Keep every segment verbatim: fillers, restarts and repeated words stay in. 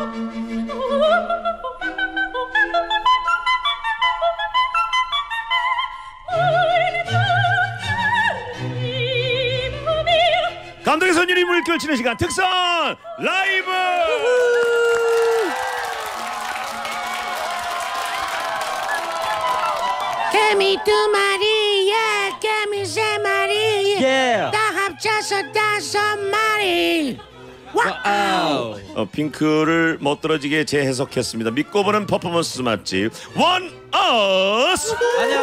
감독의 선율이 물결치는 시간 특선 라이브. 개미 두 마리야, 개미 세 마리, yeah. 다 합쳐서 다섯 마리. 와우. 어, 핑크를 멋들어지게 재해석했습니다. 믿고 보는 퍼포먼스 맛집 원어스.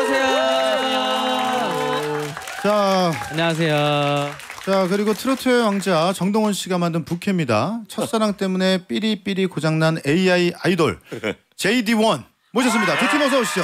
안녕하세요. 자, 안녕하세요. 자 그리고 트로트의 왕자 정동원 씨가 만든 부캐입니다. 첫사랑 때문에 삐리삐리 고장난 에이아이 아이돌 제이디원 모셨습니다. 두 팀 어서 오시죠.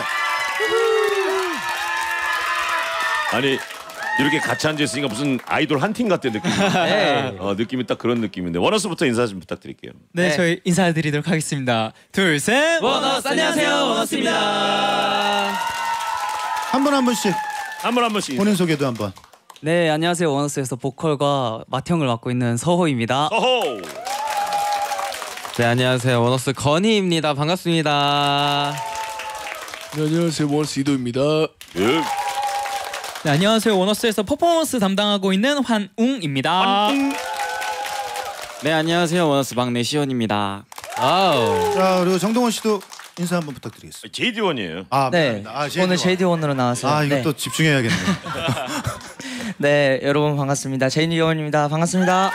아니 이렇게 같이 앉아있으니까 무슨 아이돌 한 팀 같은 느낌. 네. 어, 느낌이 딱 그런 느낌인데 원어스부터 인사 좀 부탁드릴게요. 네, 네. 저희 인사드리도록 하겠습니다. 둘, 셋. 원어스 안녕하세요. 원어스입니다. 한 분 한 분씩 한 분 한 분씩. 본인 소개도 한번. 네, 안녕하세요. 원어스에서 보컬과 맏형을 맡고 있는 서호입니다. 어호. 네, 안녕하세요. 원어스 건희입니다. 반갑습니다. 네, 안녕하세요. 원어스 이도입니다. 예. 네, 안녕하세요. 원어스에서 퍼포먼스 담당하고 있는 환웅입니다. 네, 안녕하세요. 원어스 막내 시원입니다. 아우. 자 그리고 정동원 씨도 인사 한번 부탁드리겠습니다. 제이디원이에요. 아, 네, 미안합니다. 아, 오늘 제이디원으로 나왔어요. 아 이거 네. 또 집중해야겠네. 네, 여러분 반갑습니다. 제이디원입니다. 반갑습니다.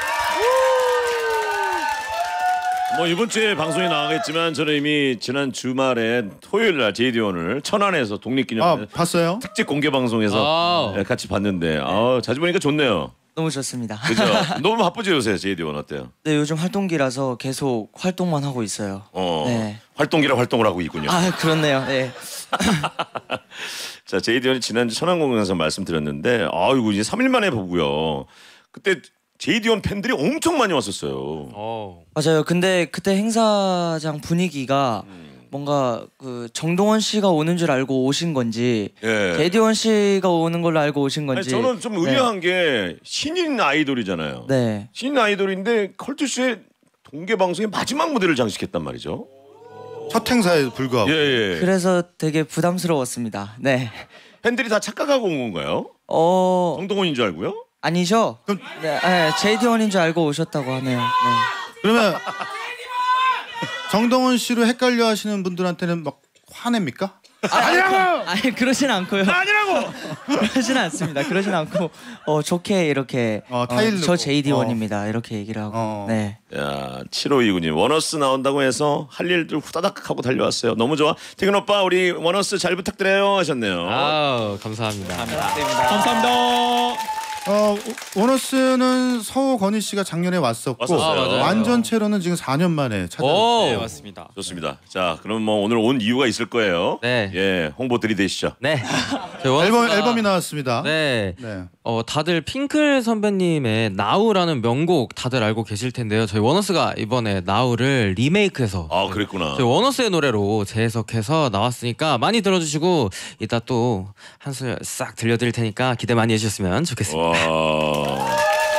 뭐 이번 주에 방송에 나가겠지만 저는 이미 지난 주말에 토요일 날 제이디원을 천안에서 아 독립기념 봤어요? 특집 공개 방송에서 아우. 네, 같이 봤는데 아, 자주 보니까 좋네요. 너무 좋습니다. 그죠? 너무 바쁘죠 요새 제이디원 어때요? 네, 요즘 활동기라서 계속 활동만 하고 있어요. 어, 네. 활동기라 활동을 하고 있군요. 아, 그렇네요. 네. 자, 제이디원이 지난주 천안공연에서 말씀드렸는데 아이고 이제 삼 일 만에 보고요. 그때 제이디원 팬들이 엄청 많이 왔었어요. 오. 맞아요. 근데 그때 행사장 분위기가 뭔가 그 정동원 씨가 오는 줄 알고 오신 건지 예. 제이디원 씨가 오는 걸로 알고 오신 아니, 건지. 저는 좀 의아한 게 신인 아이돌이잖아요. 네. 신인 아이돌인데 컬투쇼의 동계 방송의 마지막 무대를 장식했단 말이죠. 첫 행사에 불구하고. 예, 예. 그래서 되게 부담스러웠습니다. 네. 팬들이 다 착각하고 온 건가요? 어, 정동원인 줄 알고요? 아니죠? 그럼- 네, 네, 제이디원인 줄 알고 오셨다고 하네요. 네. 그러면 정동원 씨로 헷갈려 하시는 분들한테는 막 화냅니까? 아니라고! 아니 그러진 않고요. 아니라고! 그러진 않습니다. 그러진 않고 어, 좋게 이렇게 어, 타일 어, 놓고. 저 제이디원입니다. 이렇게 얘기를 하고. 어. 네. 야, 칠오이구님 원어스 나온다고 해서 할 일들 후다닥 하고 달려왔어요. 너무 좋아. 태근 오빠 우리 원어스 잘 부탁드려요 하셨네요. 아우, 감사합니다. 감사합니다. 어 원어스는 서호 건희 씨가 작년에 왔었고 왔었어요. 아, 맞아요. 완전체로는 지금 사 년 만에 찾아왔어요. 오. 네, 맞습니다. 좋습니다. 자, 그럼 뭐 오늘 온 이유가 있을 거예요. 네. 예, 홍보 들이대시죠. 네. 저희 원어스가- 앨범 앨범이 나왔습니다. 네. 네. 어, 다들 핑클 선배님의 나우라는 명곡 다들 알고 계실 텐데요. 저희 원어스가 이번에 나우를 리메이크해서 아, 그랬구나. 저희 원어스의 노래로 재해석해서 나왔으니까 많이 들어주시고 이따 또 한 소절 싹 들려드릴 테니까 기대 많이 해주셨으면 좋겠습니다. 와.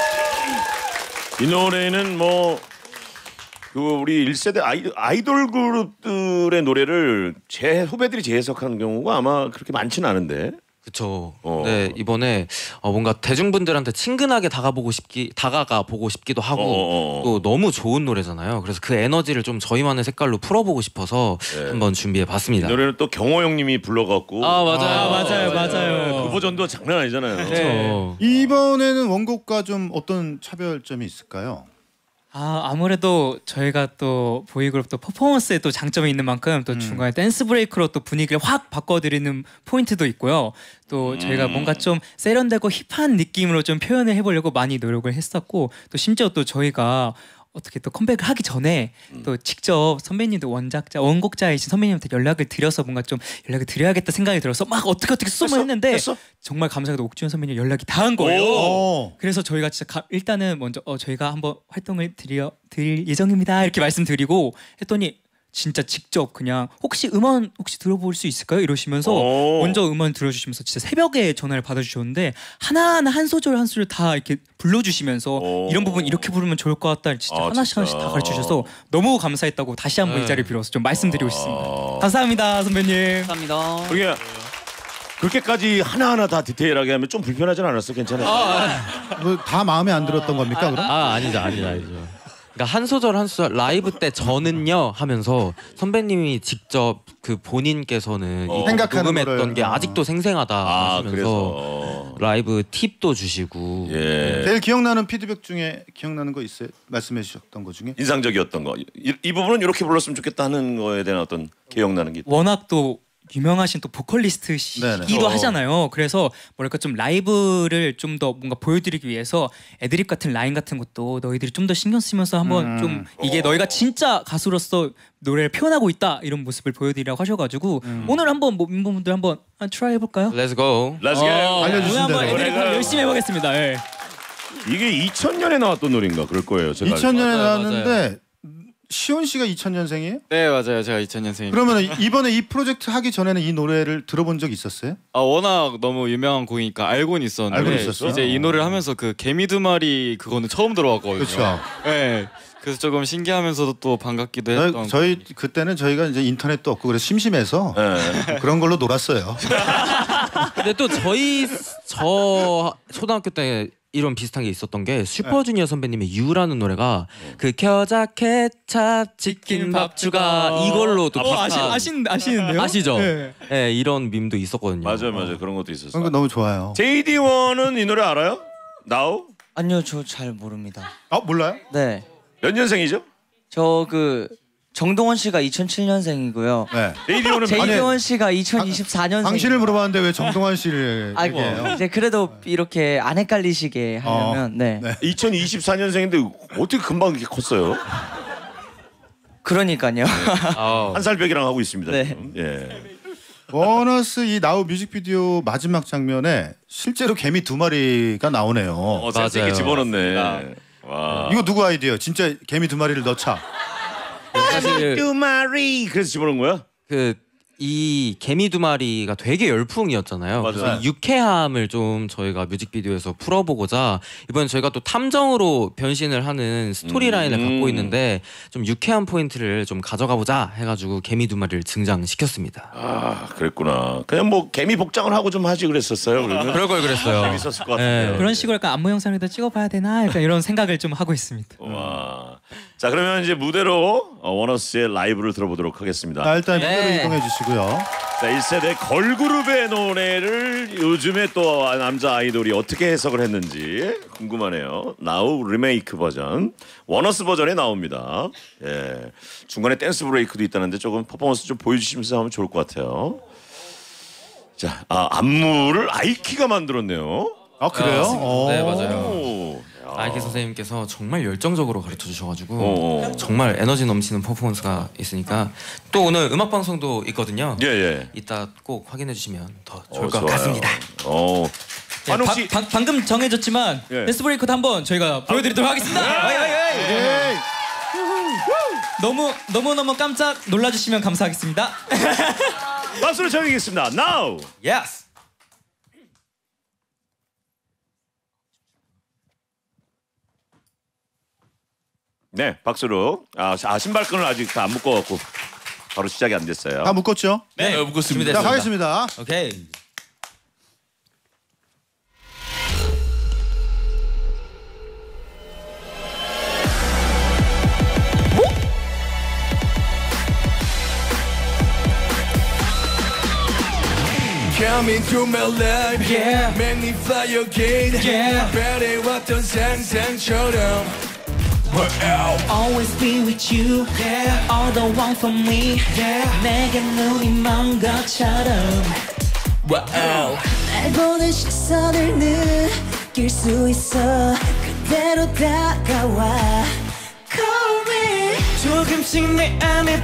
이 노래는 뭐 그 우리 일 세대 아이, 아이돌 그룹들의 노래를 제 후배들이 재해석하는 경우가 아마 그렇게 많지는 않은데. 그쵸. 어. 네, 이번에 어, 뭔가 대중분들한테 친근하게 다가보고 싶기 다가가 보고 싶기도 하고 어어어. 또 너무 좋은 노래잖아요. 그래서 그 에너지를 좀 저희만의 색깔로 풀어보고 싶어서 네. 한번 준비해봤습니다. 이 노래는 또 경호 형님이 불러갖고 아 맞아요. 아, 맞아요, 맞아요. 그 버전도 장난 아니잖아요. 그쵸. 이번에는 원곡과 좀 어떤 차별점이 있을까요? 아, 아무래도 저희가 또 보이그룹 또 퍼포먼스에 또 장점이 있는 만큼 또 중간에 댄스 브레이크로 또 분위기를 확 바꿔드리는 포인트도 있고요. 또 저희가 뭔가 좀 세련되고 힙한 느낌으로 좀 표현을 해보려고 많이 노력을 했었고 또 심지어 또 저희가 어떻게 또 컴백을 하기 전에 음. 또 직접 선배님들 원작자 원곡자이신 선배님한테 연락을 드려서 뭔가 좀 연락을 드려야겠다 생각이 들어서 막 어떻게 어떻게 수소문 했어? 했는데 했어? 정말 감사하게도 옥주현 선배님 연락이 닿은 거예요. 오. 그래서 저희가 진짜 가, 일단은 먼저 어, 저희가 한번 활동을 드려 드릴 예정입니다 이렇게 말씀드리고 했더니 진짜 직접 그냥 혹시 음원 혹시 들어볼 수 있을까요? 이러시면서 오. 먼저 음원 들어주시면서 진짜 새벽에 전화를 받아주셨는데 하나하나 한 소절 한 소절 다 이렇게 불러주시면서 오. 이런 부분 이렇게 부르면 좋을 것 같다 진짜 아, 하나씩 진짜. 하나씩 다 가르쳐주셔서 너무 감사했다고 다시 한번 네. 이 자리를 빌어서 좀 말씀드리고 싶습니다. 아. 감사합니다 선배님. 감사합니다. 그게 그렇게까지 하나하나 다 디테일하게 하면 좀 불편하진 않았어? 괜찮아요? 뭐 다 마음에 안 들었던 겁니까 그럼? 아 아니죠 아니죠 아니죠. 그러니까 한 소절 한 소절 라이브 때 저는요 하면서 선배님이 직접 그 본인께서는 어. 이 생각하는 녹음했던 거를. 게 아직도 생생하다 아 하시면서 그래서 라이브 팁도 주시고 예 제일 기억나는 피드백 중에 기억나는 거 있어요? 말씀해 주셨던 거 중에? 인상적이었던 거. 이, 이 부분은 이렇게 불렀으면 좋겠다 하는 거에 대한 어떤 기억나는 게. 워낙 또 유명하신 또 보컬리스트이기도 네네. 어. 하잖아요. 그래서 뭐랄까 좀 라이브를 좀 더 뭔가 보여드리기 위해서 애드립 같은 라인 같은 것도 너희들이 좀 더 신경 쓰면서 한번 음. 좀 이게 너희가 진짜 가수로서 노래를 표현하고 있다 이런 모습을 보여드리라고 하셔가지고 오늘 한번 뭐 멤버분들 한번 트라이 해볼까요? Let's go. Let's get it. 알려주신 오늘 한번 대로. 애드립 한번 열심히 해보겠습니다. 예. 이게 이천 년에 나왔던 노래인가 그럴 거예요. 제가 이천 년에 맞아요, 나왔는데 시온 씨가 이천 년생이에요? 네 맞아요. 제가 이천 년생입니다. 그러면 이번에 이 프로젝트 하기 전에는 이 노래를 들어본 적 있었어요? 아 워낙 너무 유명한 곡이니까 알고는 있었는데 알고는 있었어요? 이제 이 노래를 하면서 그 개미 두 마리 그거는 처음 들어봤거든요. 그렇죠. 네. 그래서 조금 신기하면서도 또 반갑기도 했던. 저희, 저희 그때는 저희가 이제 인터넷도 없고 그래서 심심해서 네. 그런 걸로 놀았어요. 근데 또 저희 저 초등학교 때 이런 비슷한 게 있었던 게 슈퍼주니어 선배님의 유라는 노래가 그 겨자 케찹 치킨 밥추가 이걸로 또 어, 아시, 비슷한- 아시, 아시는데요? 아시죠? 네. 네, 이런 밈도 있었거든요. 맞아요, 맞아요. 그런 것도 있었어. 그런 거 너무 좋아요. 제이디원은 이 노래 알아요? Now? 아니요 저 잘 모릅니다. 아 몰라요? 네. 몇 년생이죠? 저 그 정동원 씨가 이천칠 년생이고요. 네. 제이디원은 제이디원 씨가 이천이십사 년생. 당신을 물어봤는데 왜 정동환 씨를 아, 얘기해요? 이제 그래도 이렇게 안 헷갈리시게 하려면 어, 네. 네. 이천이십사 년생인데 어떻게 금방 이렇게 컸어요? 그러니까요. 아, 한 살 벽이랑 하고 있습니다. 네. 지금. 예. 보너스 이 나우 뮤직비디오 마지막 장면에 실제로 개미 두 마리가 나오네요. 어, 센스 있게 맞아요. 집어넣네. 와. 이거 누구 아이디어? 진짜 개미 두 마리를 넣자. 사실 두 마리. 그래서 집어넣은 거야? 그 이 개미 두 마리가 되게 열풍이었잖아요. 맞아요. 그래서 이 유쾌함을 좀 저희가 뮤직비디오에서 풀어보고자 이번에 저희가 또 탐정으로 변신을 하는 스토리라인을 음. 갖고 있는데 좀 유쾌한 포인트를 좀 가져가보자 해가지고 개미 두 마리를 등장시켰습니다. 아, 그랬구나. 그냥 뭐 개미 복장을 하고 좀 하지 그랬었어요. 그러면 그럴 걸 그랬어요. 재밌었을 것 같은데요. 네. 그런 식으로 약간 안무 영상에다 찍어봐야 되나 약간 이런 생각을 좀 하고 있습니다. 와. 자, 그러면 이제 무대로 어, 워너스의 라이브를 들어보도록 하겠습니다. 자, 일단 네. 무대로 이동해 주시고요. 자, 일 세대 걸그룹의 노래를 요즘에 또 남자 아이돌이 어떻게 해석을 했는지 궁금하네요. 나우 리메이크 버전, 워너스 버전에 나옵니다. 예, 중간에 댄스 브레이크도 있다는데 조금 퍼포먼스 좀 보여주시면서 하면 좋을 것 같아요. 자, 아, 안무를 아이키가 만들었네요. 아 그래요? 아, 어. 네 맞아요. 오. 아이키 선생님께서 정말 열정적으로 가르쳐 주셔가지고 어. 정말 에너지 넘치는 퍼포먼스가 있으니까 또 오늘 음악 방송도 있거든요. 예, 예. 이따 꼭 확인해 주시면 더 좋을 어, 것 좋아요. 같습니다. 어. 예, 한옥 바- 씨. 방- 방금 정해졌지만 예. 댄스 브레이크도 한번 저희가 보여드리도록 하겠습니다. 아이, 아이, 아이. 에이. 너무 너무 너무 깜짝 놀라주시면 감사하겠습니다. 박수로 청하겠습니다. Now. Yes. 네, 박수로. 아, 아 신발끈을 아직 다 안 묶어갖고 바로 시작이 안 됐어요. 다 묶었죠? 네, 묶었습니다. 자 가겠습니다. 오케이. Come into my life, Yeah. make me fly again. Yeah. 바래왔던 상상처럼. Wow. Always be with you Yeah. All the one for me Yeah. 내게 눈이 먼 것처럼 Wow. 날 보는 시선을 느낄 수 있어 그대로 다가와 Call me 조금씩 내 안에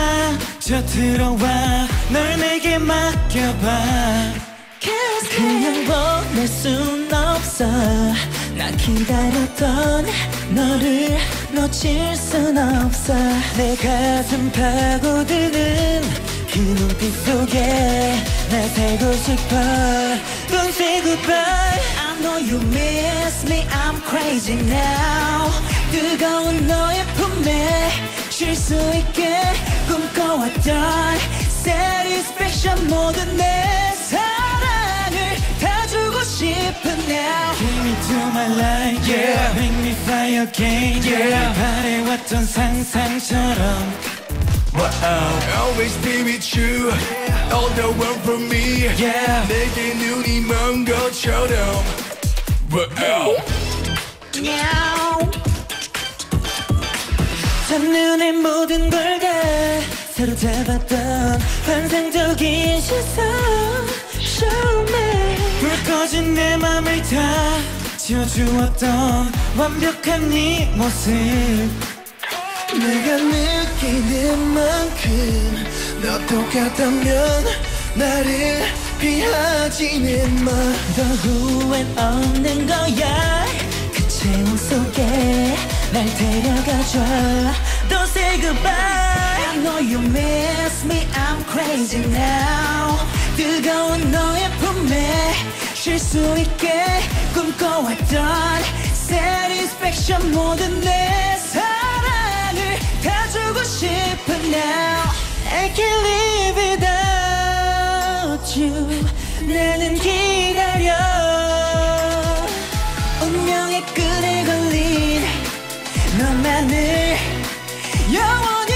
빠져들어와 널 내게 맡겨봐. 그냥 보낼 순 없어 나 기다렸던 너를 놓칠 순 없어 내 가슴 파고드는 그 눈빛 속에 날 살고 싶어 Don't say goodbye I know you miss me I'm crazy now 뜨거운 너의 품에 쉴 수 있게 꿈꿔왔던 satisfaction 모든 내 사랑을 다 주고 싶은 now Give me to my life yeah Make me fly again yeah 바래왔던 상상처럼 Wow. Always be with you All the world for me yeah. 내게 눈이 먼 것처럼 Wow. 첫눈에 모든 걸 다 사로잡았던 환상적인 시선 Show me 불 꺼진 내 맘을 다 지워주었던 완벽한 네 모습 내가 느끼는 만큼 너 똑같다면 나를 피하지는 마 더 후회는 없는 거야 그 체온 속에 날 데려가줘 Don't say goodbye I know you miss me I'm crazy now 뜨거운 너의 품에 쉴 수 있게 꿈꿔왔던 satisfaction 모든 내 사랑을 다 주고 싶은 now I can't live without you 나는 기다려 운명의 끈에 걸린 너만을 영원히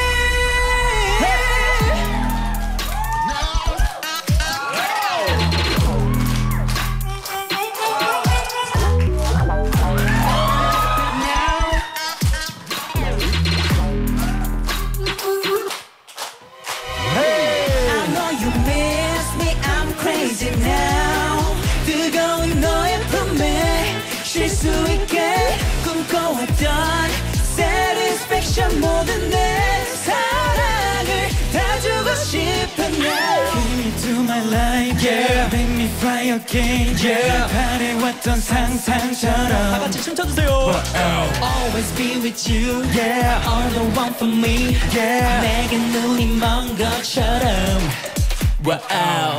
뜨거운 너의 품에 쉴 수 있게 꿈꿔왔던 satisfaction 모든 내 사랑을 다 주고 싶은 now Give me to my life yeah Make me fly again yeah 바래왔던 상상처럼 다 같이 춤춰주세요 Always be with you yeah All the one for me yeah 내게 눈이 먼 것처럼 Wow.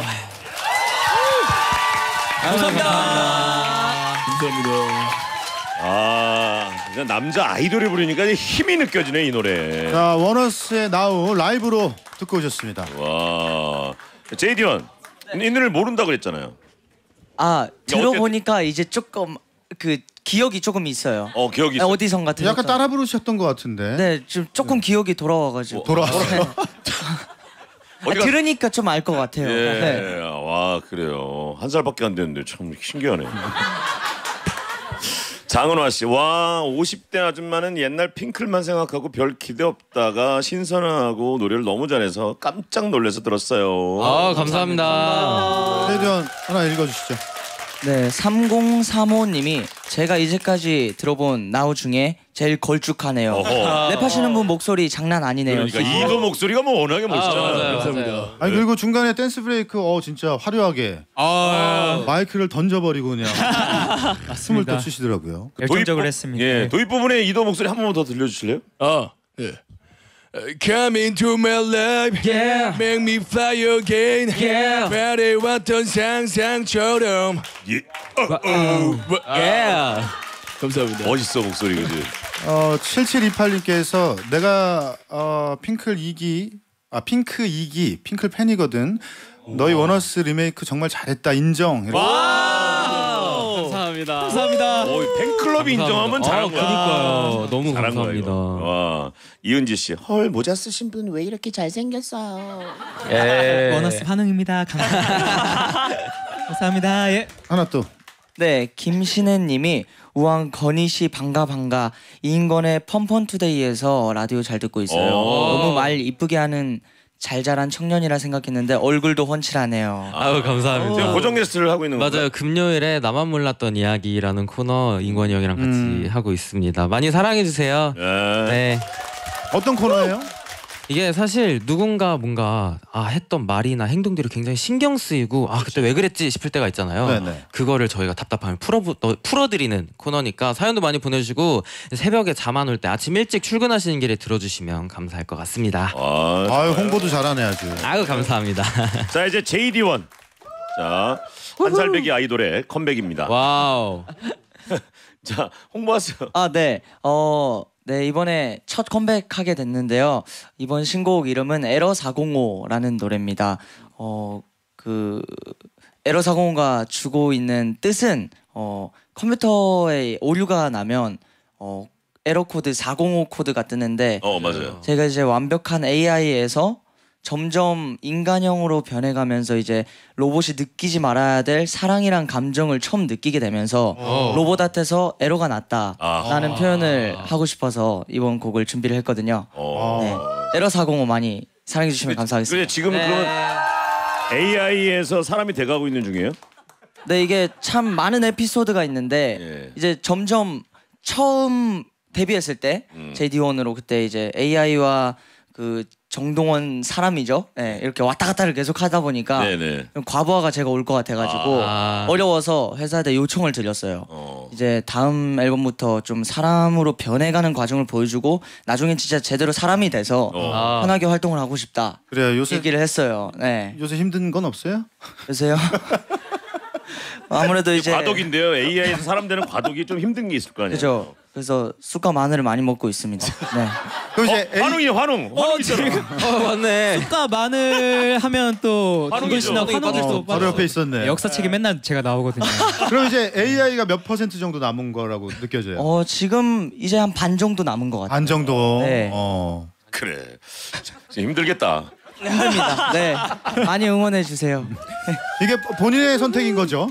감사합니다. 감사합니다. 아, 그냥 남자 아이돌이 부르니까 힘이 느껴지네 이 노래. 자, 원어스의 나우 라이브로 듣고 오셨습니다. 와, 제이디원 이 노래를 모른다 그랬잖아요. 아 들어보니까 이제 조금 그 기억이 조금 있어요. 어, 기억이 있어. 오디션 같은 약간 따라 부르셨던 것 같은데. 네, 지금 조금 기억이 돌아와가지고. 돌아왔어요. 아, 들으니까 좀 알 것 같아요. 예, 네. 와 그래요. 한 살밖에 안 됐는데 참 신기하네. 장은화 씨, 와 오십 대 아줌마는 옛날 핑클만 생각하고 별 기대 없다가 신선하고 노래를 너무 잘해서 깜짝 놀라서 들었어요. 아 감사합니다. 세디언 하나 읽어주시죠. 네, 삼공삼오님이 제가 이제까지 들어본 나우 중에 제일 걸쭉하네요. 어허. 랩하시는 분 목소리 장난 아니네요. 그러니까 이도 목소리가 뭐 워낙에 멋있잖아요. 맞아요, 감사합니다. 아니 그리고 중간에 댄스 브레이크 어 진짜 화려하게 아, 마이크를 던져버리고 그냥 숨을 또 맞습니다. 추시더라고요. 열정적으로 도입, 했습니다. 예, 도입 부분에 이도 목소리 한 번만 더 들려주실래요? 어, 예. Come into my life, Yeah. make me fly again. Yeah. 바래왔던 상상처럼. 예, 예. 감사합니다. 멋있어 목소리 그지? 어 칠칠이팔님께서 내가 어 핑클 이 기 아 핑크 이 기 핑클 팬이거든. 너희 원어스 리메이크 정말 잘했다 인정. 이렇게. 감사합니다. 감사합니다. 어, 팬클럽이 인정하면 잘한 거야. 그니까요. 너무 잘한 거야, 감사합니다. 이거. 와, 이은지 씨, 헐 모자 쓰신 분 왜 이렇게 잘생겼어요? 원어스 반응입니다. 감사합니다. 감사합니다. 예. 하나 또. 네, 김신혜님이 우왕 건희 씨 반가 반가 이인권의 펌펀투데이에서 라디오 잘 듣고 있어요. 오. 너무 말 이쁘게 하는 잘 자란 청년이라 생각했는데 얼굴도 훤칠하네요. 아유 감사합니다. 지금 고정 게스트를 하고 있는 거예요. 맞아요. 금요일에 나만 몰랐던 이야기라는 코너 인권이 형이랑 같이 음. 하고 있습니다. 많이 사랑해 주세요. 예. 네. 어떤 코너예요? 이게 사실 누군가 뭔가 아 했던 말이나 행동들이 굉장히 신경 쓰이고 아 그때 왜 그랬지 싶을 때가 있잖아요. 네네. 그거를 저희가 답답함을 풀어 풀어드리는 코너니까 사연도 많이 보내주시고 새벽에 잠 안 올 때 아침 일찍 출근하시는 길에 들어주시면 감사할 것 같습니다. 아, 아유 홍보도 잘하네 아주. 아유 감사합니다. 자 이제 제이디원. 자 한살배기 아이돌의 컴백입니다. 와우. 자 홍보하세요. 아, 네. 어, 네, 이번에 첫 컴백하게 됐는데요. 이번 신곡 이름은 에러 사공오라는 노래입니다. 어, 그 에러 사공오가 주고 있는 뜻은 어, 컴퓨터에 오류가 나면 어, 에러 코드 사공오 코드가 뜨는데 어 맞아요. 제가 이제 완벽한 에이아이에서 점점 인간형으로 변해가면서 이제 로봇이 느끼지 말아야 될 사랑이란 감정을 처음 느끼게 되면서 오. 로봇한테서 에러가 났다라는 아. 표현을 하고 싶어서 이번 곡을 준비를 했거든요. 어. 네. 에러 사공오 많이 사랑해 주시면 감사하겠습니다. 근데 지금 은 그러면 에이아이에서 사람이 돼가고 있는 중이에요? 네, 이게 참 많은 에피소드가 있는데 예. 이제 점점 처음 데뷔했을 때 음. 제이디원으로 그때 이제 에이아이와 그 정동원 사람이죠. 네, 이렇게 왔다 갔다를 계속 하다 보니까 네네. 과부하가 제가 올 것 같아가지고 아. 어려워서 회사에 요청을 드렸어요. 어. 이제 다음 앨범부터 좀 사람으로 변해가는 과정을 보여주고 나중엔 진짜 제대로 사람이 돼서 어. 아. 편하게 활동을 하고 싶다 그래요 요새 얘기를 했어요. 네, 요새 힘든 건 없어요? 요새요. 아무래도 이제 과독인데요. 에이아이에서 사람 되는 과독이 좀 힘든 게 있을 거 아니에요. 그죠. 그래서 쑥과 마늘을 많이 먹고 있습니다. 네. 그럼 어, 이제 에이- 환웅이 환웅. 환웅 있잖아. 어 맞네. 쑥과 마늘 하면 또 환웅이죠. 동근 씨나 환웅이 환웅이 빠졌어. 또 어, 바로 옆에 있었네. 역사책에 맨날 제가 나오거든요. 그럼 이제 에이아이가 몇 퍼센트 정도 남은 거라고 느껴져요? 어 지금 이제 한 반 정도 남은 것 같아요. 반 정도. 네. 어. 그래. 진짜 힘들겠다. 힘듭니다. 네, 많이 응원해 주세요. 이게 본인의 선택인 거죠?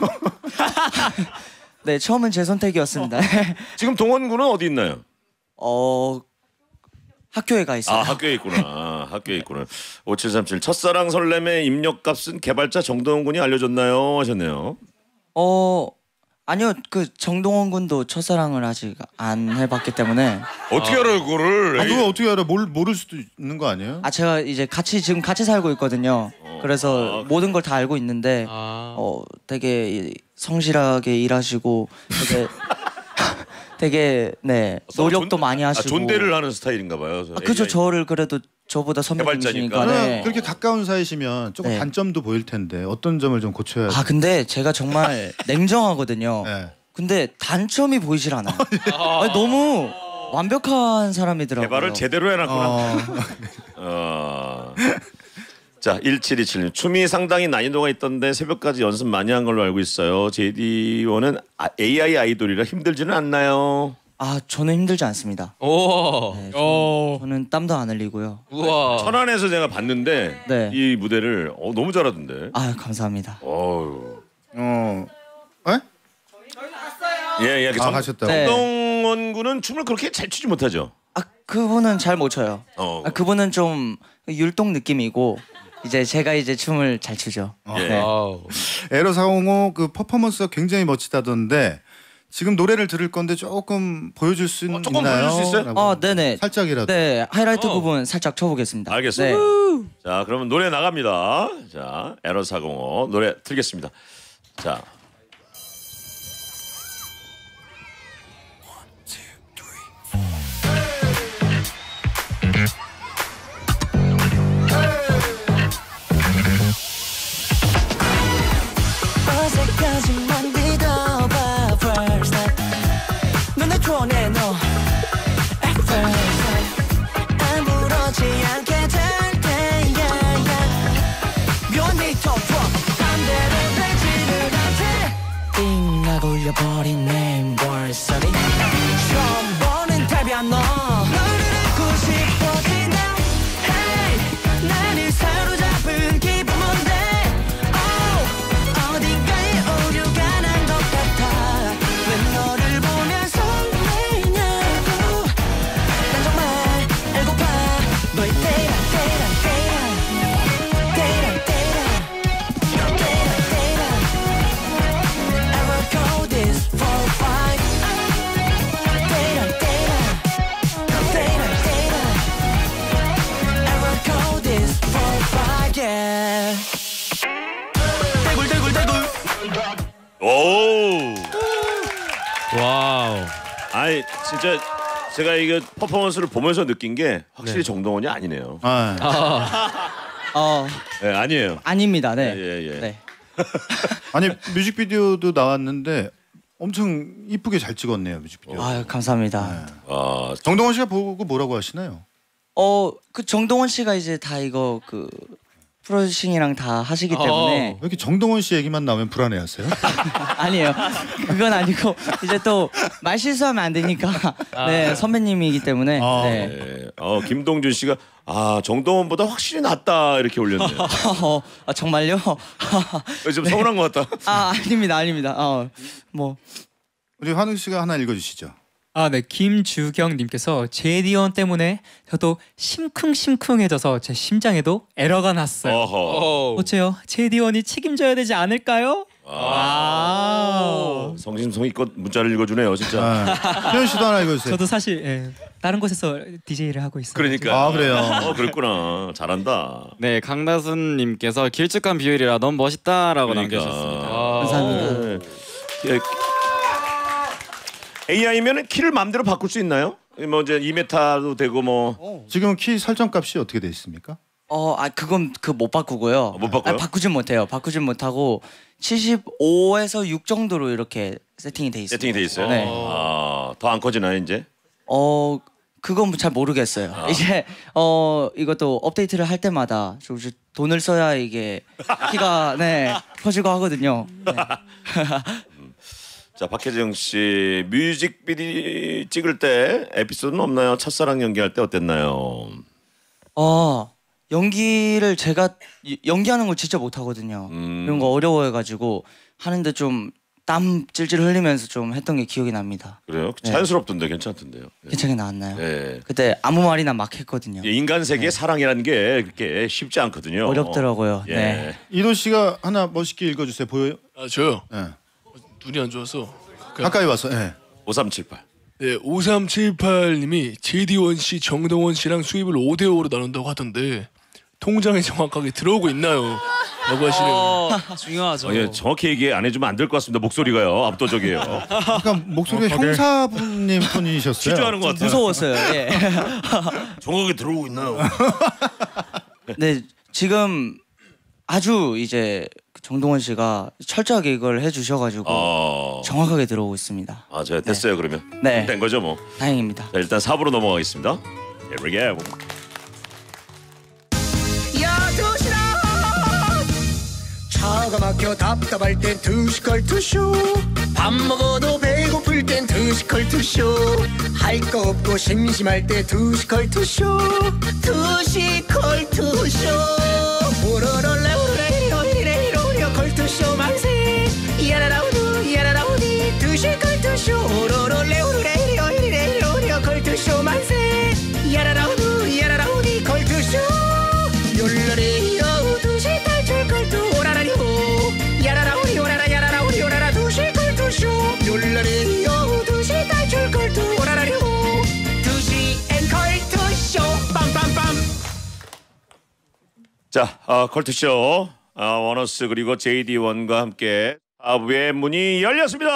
네, 처음은 제 선택이었습니다. 지금 동원군은 어디 있나요? 어 학교에 가 있어요. 아 학교에 있구나. 학교에 있구나. 오칠삼칠 첫사랑 설렘의 입력값은 개발자 정동원 군이 알려줬나요? 하셨네요. 어 아니요, 그 정동원 군도 첫사랑을 아직 안 해봤기 때문에 어떻게 알아요 그거를? 아, 그거 어떻게 알아? 몰, 모를 수도 있는 거 아니에요? 아 제가 이제 같이 지금 같이 살고 있거든요. 그래서 아. 모든 걸 다 알고 있는데 아. 어 되게 성실하게 일하시고 되게 되게 네 노력도 존- 많이 아, 하시고 존대를 하는 스타일인가 봐요. 아, 그죠. 에이아이. 저를 그래도 저보다 선배님이시니까 개발자니까. 네. 그렇게 가까운 사이시면 조금 네. 단점도 보일 텐데 어떤 점을 좀 고쳐야 돼? 아 근데 제가 정말 냉정하거든요. 네. 근데 단점이 보이질 않아요. 아니, 너무 완벽한 사람이더라고요. 개발을 제대로 해놨구나. 어. 어. 자, 일칠이칠 님. 춤이 상당히 난이도가 있던데 새벽까지 연습 많이 한 걸로 알고 있어요. 제이디원은 아, 에이아이 아이돌이라 힘들지는 않나요? 아 저는 힘들지 않습니다. 오. 네, 어. 저는 땀도 안 흘리고요. 우와. 천안에서 제가 봤는데 네. 이 무대를 어, 너무 잘하던데. 아 감사합니다. 어우. 어. 에? 예, 예. 아, 정, 네. 가셨다고. 정동원 군은 춤을 그렇게 잘 추지 못하죠. 아 그분은 잘 못 춰요. 어. 아, 그분은 좀 율동 느낌이고 이제 제가 이제 춤을 잘 추죠. 예. 네. 와우. 에러 사공오 그 퍼포먼스가 굉장히 멋지다던데 지금 노래를 들을 건데 조금 보여줄 수 어, 조금 있나요? 보여줄 수 있어요? 라고. 아 네네. 살짝이라도. 네 하이라이트 어. 부분 살짝 쳐보겠습니다. 알겠습니다. 네. 자, 그러면 노래 나갑니다. 자, 에러 사공오 노래 틀겠습니다. 자. 어색하지만 믿어봐 first night 눈에 좋아해 너 at first sight 아무렇지 않게 될 때야 묘한 네 톡톡 맘대로 되지를 않대 yeah. 오. 와우. 아이 진짜 제가 이거 퍼포먼스를 보면서 느낀 게 확실히 네. 정동원이 아니네요. 아. 아. 어 네, 아니에요. 아닙니다. 네. 예, 예. 네. 아니 뮤직비디오도 나왔는데 엄청 이쁘게 잘 찍었네요 뮤직비디오. 아 감사합니다. 네. 아, 정동원 씨가 보고 뭐라고 하시나요? 어 그 정동원 씨가 이제 다 이거 그 프로듀싱이랑 다 하시기 때문에 왜 이렇게 정동원 씨 얘기만 나오면 불안해하세요? 아니에요. 그건 아니고 이제 또 말 실수하면 안 되니까 네 선배님이기 때문에 아. 네. 네. 어 김동준 씨가 아 정동원보다 확실히 낫다 이렇게 올렸네요. 어, 아, 정말요? 좀 서운한 것 같다. 아 아닙니다 아닙니다. 어, 뭐 우리 환웅 씨가 하나 읽어주시죠. 아, 네. 김주경님께서 제디원 때문에 저도 심쿵심쿵해져서 제 심장에도 에러가 났어요. 어허. 어째요? 제디원이 책임져야 되지 않을까요? 아. 성심성의껏 문자를 읽어주네요, 진짜. 아. 태연 씨도 하나 읽어주세요. 저도 사실 예, 다른 곳에서 디제이를 하고 있어요. 그러니까. 아 그래요. 어 그랬구나. 잘한다. 네, 강다순님께서 길쭉한 비율이라 너무 멋있다라고 그러니까. 남겨주셨습니다. 감사합니다. 네. 에이아이면은 키를 마음대로 바꿀 수 있나요? 뭐 이제 이 미터도 되고 뭐. 지금 키 설정 값이 어떻게 돼 있습니까? 어, 아 그건 그 못 바꾸고요. 아, 못 바꿔요? 아, 바꾸진 못해요. 바꾸진 못하고 칠십오에서 육 정도로 이렇게 세팅이 돼 있어요. 세팅이 돼 있어요. 네. 아, 더 안 커지나요 이제? 어, 그건 잘 모르겠어요. 아. 이제 어 이것도 업데이트를 할 때마다 좀 돈을 써야 이게 키가 네 커지고 하거든요. 네. 자 박혜정 씨 뮤직비디오 찍을 때 에피소드는 없나요? 첫사랑 연기할 때 어땠나요? 어 연기를 제가 연기하는 걸 진짜 못 하거든요. 음. 이런 거 어려워해가지고 하는데 좀 땀 찔찔 흘리면서 좀 했던 게 기억이 납니다. 그래요? 네. 자연스럽던데 괜찮던데요. 네. 괜찮게 나왔나요? 네. 그때 아무 말이나 막 했거든요. 인간 세계의 사랑이라는 게 그렇게 쉽지 않거든요. 어렵더라고요. 예. 네. 이도 씨가 하나 멋있게 읽어주세요. 보여요? 아 저요? 네. 눈이 안 좋아서 가까이 와서. 네. 오삼칠팔. 네 오삼칠팔님이 제디원 씨, 정동원 씨랑 수입을 오 대 오로 나눈다고 하던데 통장에 정확하게 들어오고 있나요? 라고 하시네요. 어, 중요하죠. 어, 예, 정확히 얘기 안 해주면 안 될 것 같습니다. 목소리가요. 압도적이에요. 약간 목소리가 형사분님 톤이셨어요. 취조하는 것 같아요. 무서웠어요. 예. 정확하게 들어오고 있나요? 네 지금 아주 이제 정동원 씨가 철저하게 이걸 해주셔가지고 어... 정확하게 들어오고 있습니다. 아, 제가 됐어요 그러면. 네. 된 거죠 뭐. 다행입니다. 자, 일단 사 부로 넘어가겠습니다. Here we go. 차가 막혀 답답할 땐 투시컬 투쇼 밥 먹어도 배고플 땐 투시컬 투쇼 할 거 없고 심심할 때 투시컬 투쇼 투시컬 투쇼 오로롤라 오레이로이레이로리오 컬투쇼 만세 야라라우두 야라라우디 투시컬 투쇼 오로롤레 오레이로이레이로리오 컬투쇼 만세 야라라우두 야라라우디 컬투쇼 욜라리 여우두시 탈출 컬투 오라라리호 야라라우리 오라라 야라라우리 오라라 두시 컬투쇼 욜라리 여우두시 탈출 컬투 오라라리호 두시 앤 컬투쇼 빰빰빰. 자, 어, 컬투쇼 어, 원어스 그리고 제이디원과 함께 사부의 문이 열렸습니다.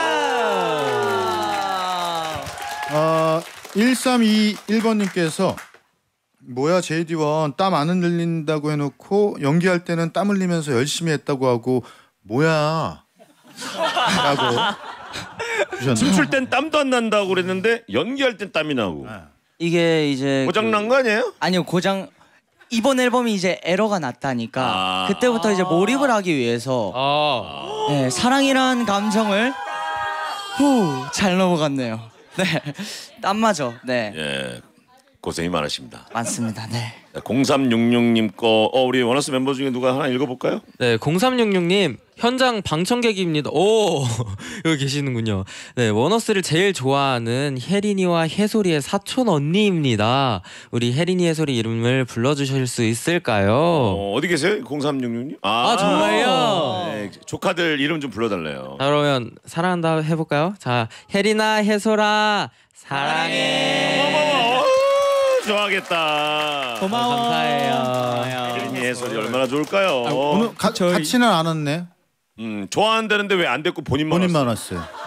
어, 일삼이일 번님께서 뭐야 제이디원 땀 안 흘린다고 해놓고 연기할 때는 땀 흘리면서 열심히 했다고 하고 뭐야 라고 주셨네요. 춤출 땐 땀도 안 난다고 그랬는데 연기할 땐 땀이 나고. 이게 이제 고장 난 거 아니에요? 아니요 고장 이번 앨범이 이제 에러가 났다니까 아. 그때부터 이제 몰입을 하기 위해서 아. 네, 사랑이라는 감정을 후 잘 넘어갔네요. 네 땀마저 네 예, 고생이 많으십니다. 많습니다. 네. 공삼육육님 거, 어 우리 원어스 멤버 중에 누가 하나 읽어볼까요? 네, 공삼육육님 현장 방청객입니다. 오, 여기 계시는군요. 네, 원어스를 제일 좋아하는 혜린이와 혜솔이의 사촌 언니입니다. 우리 혜린이 혜솔이 이름을 불러주실 수 있을까요? 어, 어디 계세요? 공삼육육님? 아, 정말요? 네, 조카들 이름 좀 불러달래요. 자, 그러면 사랑한다 해볼까요? 자, 혜린아 혜솔아 사랑해. 어머, 좋아하겠다. 고마워. 감사해요. 이 해설이 얼마나 좋을까요? 아, 오늘 가, 저희- 같이는 안 왔네. 음, 좋아한다는데 왜 안 됐고 본인만 본인만 왔어요? 왔어요.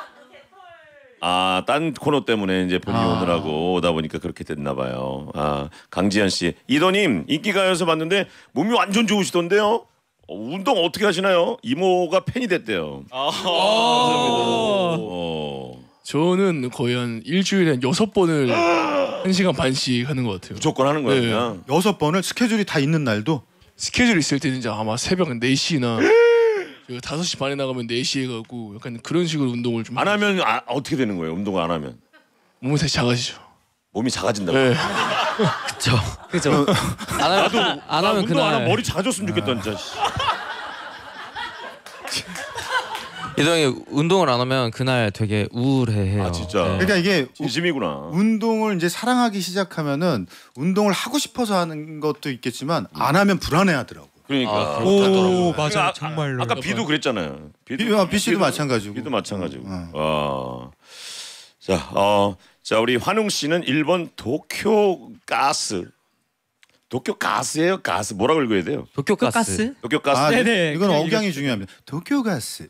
아, 딴 코너 때문에 이제 본인이 아. 오느라고 오다 보니까 그렇게 됐나 봐요. 아, 강지현 씨. 이도님, 인기가요에서 봤는데 몸이 완전 좋으시던데요? 어, 운동 어떻게 하시나요? 이모가 팬이 됐대요. 어, 저는 거의 한 일주일에 한 여섯 번을 한 시간 반씩 하는 것 같아요. 무조건 하는 거예요, 네. 그냥. 여섯 번을 스케줄이 다 있는 날도. 스케줄 있을 때는 이제 아마 새벽 네 시나 다섯 시 반에 나가면 네 시에 가고 약간 그런 식으로 운동을 좀 안 하면 아, 어떻게 되는 거예요? 운동을 안 하면 몸이 다시 작아지죠. 몸이 작아진다고. 네. 그쵸. 그죠. 안 하면 안 나 하면 운동 안 하면 그날 머리 작아졌으면 좋겠다 진짜. 이동이 운동을 안 하면 그날 되게 우울해해요. 아, 진짜? 네. 그러니까 이게 진심이구나. 운동을 이제 사랑하기 시작하면은 운동을 하고 싶어서 하는 것도 있겠지만 안 하면 불안해하더라고. 그러니까. 아, 오 그러니까 맞아 아, 정말로. 아까 비도 그랬잖아요. 비, 아, 비 씨도 마찬가지고. 비도 마찬가지고. 응. 어. 자, 어, 자 우리 환웅 씨는 일 번 도쿄 가스. 도쿄 가스예요? 가스 뭐라고 읽어야 돼요? 도쿄 가스. 가스? 도쿄 가스. 아, 네네, 이건 그냥 억양이 중요합니다. 도쿄 가스.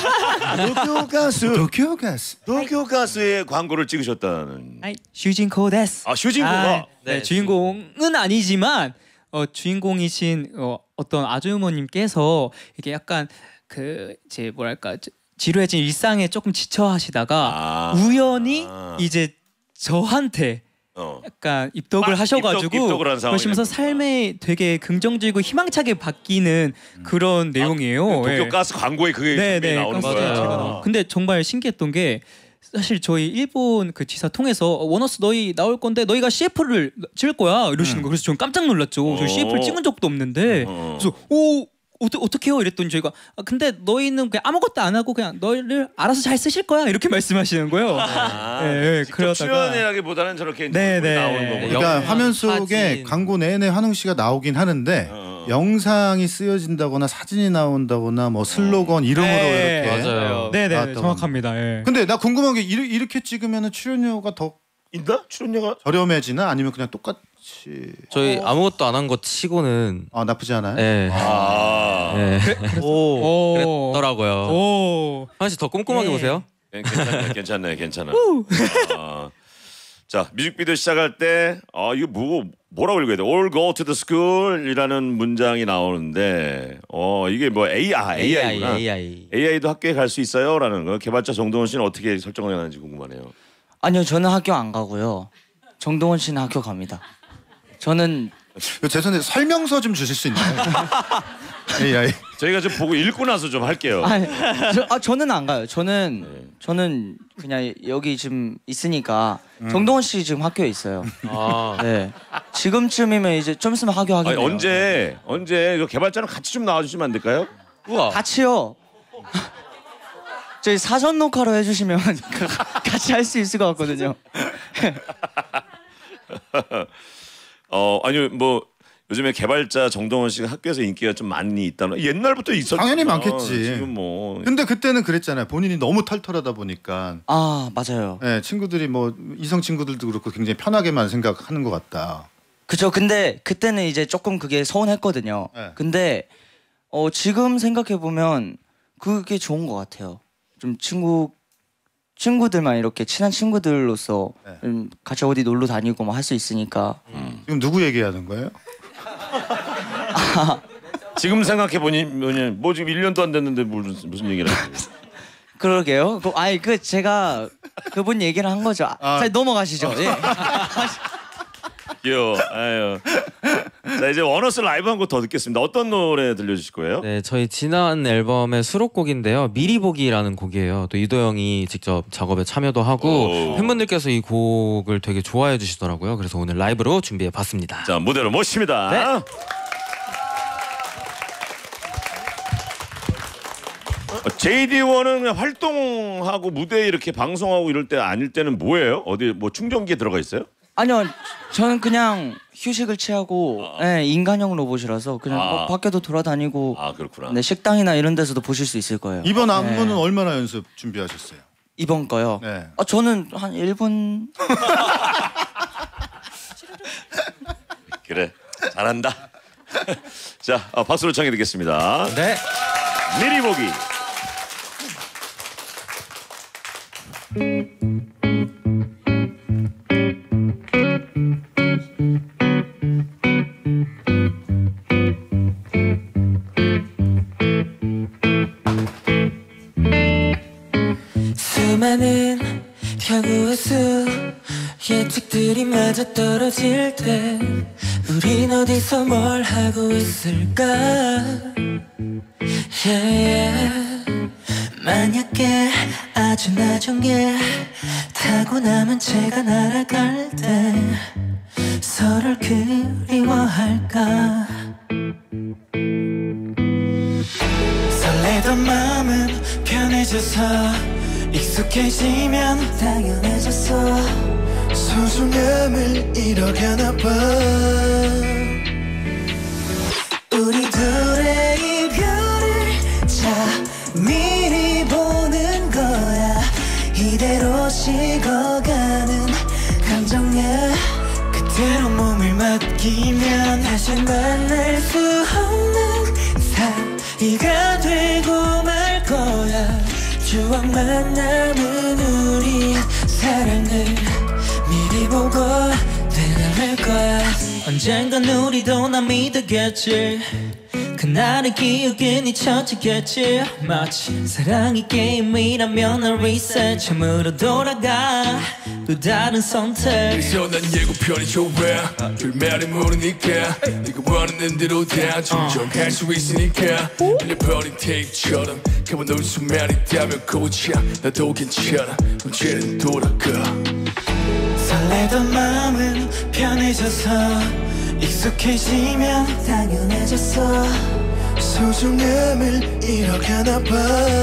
도쿄 가스. 도쿄 가스. 도쿄 가스의 광고를 찍으셨다는. 아이, 주인공 데스. 아, 주인공가. 아, 네, 네, 주인공은 아니지만 어, 주인공이신 어, 어떤 아주머님께서 이게 약간 그 제 뭐랄까 저- 지루해진 일상에 조금 지쳐하시다가 아. 우연히 아. 이제 저한테 어. 약간 입덕을 아, 하셔가지고 입덕- 입덕을 한 그러시면서 상황이구나. 삶에 되게 긍정적이고 희망차게 바뀌는 그런 내용이에요. 도쿄 예. 가스 광고에 그게 네, 분명히 네, 나오는 가스 거야. 자체가 나와요. 근데 정말 신기했던 게 사실 저희 일본 그 지사 통해서 원어스 너희 나올 건데 너희가 씨에프를 찍을 거야 이러시는 거. 그래서 전 깜짝 놀랐죠. 저 어. 씨에프를 찍은 적도 없는데 어. 그래서 오 어떻게 어떻게요? 이랬더니 저희가 아, 근데 너희는 그냥 아무것도 안 하고 그냥 너희를 알아서 잘 쓰실 거야 이렇게 말씀하시는 거예요. 아, 예, 예, 직접 그러다가- 출연이라기보다는 저렇게 네, 네. 나오는 거고. 그러니까 영상, 화면 속에 사진. 광고 내내 환웅 씨가 나오긴 하는데 어. 영상이 쓰여진다거나 사진이 나온다거나 뭐 슬로건 이름으로 네, 이렇게. 맞아요. 네네 나왔다고 정확합니다. 예. 근데 나 궁금한 게 이르- 이렇게 찍으면 출연료가 더 있나? 출연료가? 저렴해지나 아니면 그냥 똑같이 저희 아무것도 안 한 거 치고는 아 나쁘지 않아요? 네. 아. 네. 오. 그랬더라고요. 오. 하나 씨더 꼼꼼하게 네. 보세요. 네, 괜찮네, 괜찮네, 괜찮아. 아, 자, 뮤직비디오 시작할 때, 아 이거 뭐 뭐라고 읽어야 돼? All go to the school이라는 문장이 나오는데, 어 이게 뭐 A 아 에이아이구나. 에이아이. 에이아이도 학교에 갈 수 있어요라는 거. 개발자 정동원 씨는 어떻게 설정을 하는지 궁금하네요. 아니요, 저는 학교 안 가고요. 정동원 씨는 학교 갑니다. 저는 죄송한데 설명서 좀 주실 수 있나요? 에이아이. 저희가 좀 보고 읽고 나서 좀 할게요. 아니, 저, 아 저는 안 가요. 저는 네. 저는 그냥 여기 지금 있으니까 정동원 씨 지금 학교에 있어요. 아. 네. 지금쯤이면 이제 좀 있으면 학교 아니, 하겠네요. 언제 언제 이거 개발자는 같이 좀 나와주시면 안 될까요? 우와. 같이요. 저희 사전 녹화로 해주시면 같이 할 수 있을 것 같거든요. 어 아니 뭐 요즘에 개발자 정동원 씨가 학교에서 인기가 좀 많이 있다는 옛날부터 있었죠. 당연히 많겠지. 지금 뭐 근데 그때는 그랬잖아요. 본인이 너무 털털하다 보니까 아 맞아요. 네, 친구들이 뭐 이성 친구들도 그렇고 굉장히 편하게만 생각하는 것 같다. 그죠. 근데 그때는 이제 조금 그게 서운했거든요. 네. 근데 어, 지금 생각해 보면 그게 좋은 것 같아요. 좀 친구 친구들만 이렇게 친한 친구들로서 네. 좀 같이 어디 놀러 다니고 뭐 할 수 있으니까. 지금 누구 얘기하는 거예요? 지금 생각해 보니 뭐 지금 일 년도 안 됐는데 무슨 무슨 얘기를 하세요? 그러게요. 그, 아니 그 제가 그분 얘기를 한 거죠. 아, 자, 넘어가시죠. 예. 요 아유. 자 이제 원어스 라이브 한 곡 더 듣겠습니다. 어떤 노래 들려주실 거예요? 네, 저희 지난 앨범의 수록곡인데요. 미리 보기라는 곡이에요. 또 이도영이 직접 작업에 참여도 하고 오. 팬분들께서 이 곡을 되게 좋아해 주시더라고요. 그래서 오늘 라이브로 준비해 봤습니다. 자 무대로 모십니다. 네. 제이디원은 활동하고 무대 이렇게 방송하고 이럴 때 아닐 때는 뭐예요? 어디 뭐 충전기에 들어가 있어요? 아니요, 저는 그냥 휴식을 취하고 예, 인간형 로봇이라서 그냥 아. 뭐 밖에도 돌아다니고 아 그렇구나. 네, 식당이나 이런 데서도 보실 수 있을 거예요. 이번 네. 안무는 얼마나 연습 준비하셨어요? 이번 거요. 네. 아, 저는 한 일 분 그래 잘한다. 자 어, 박수로 청해 듣겠습니다. 네. 미리 보기. 수많은 벽우의 수 예측들이 맞아 떨어질 때 우린 어디서 뭘 하고 있을까 yeah, yeah. 만약에 아주 나중에 타고 남은 채가 날아갈 때 서로를 그리워할까 설레던 마음은 편해져서 익숙해지면 당연해졌어 소중함을 잃어가나 봐 우리 둘의 이별을 자 미리 보는 거야 이대로 식어가는 감정에 그대로 몸을 맡기면 다시 만날 수 없는 사이가 되고 말 거야 추억만 남은 우리 사랑을 미리 보고 되감을 거야 언젠간 우리도 나 믿었겠지 그날의 기억은 잊혀지겠지 마치 사랑이 게임이라면 난 리셋 처음으로 돌아가 또 다른 선택 그래서 난 예고편이 좋아 결말을 모르니까 네가 원하는 대로 다 정정할 수 있으니까 흘려버린 테이프처럼 가만놓은 수만 있다면 고쳐 나도 괜찮아 언제든 돌아가 설레던 마음은 편해져서 익숙해지면 당연해졌어 소중함을 잃어가나 봐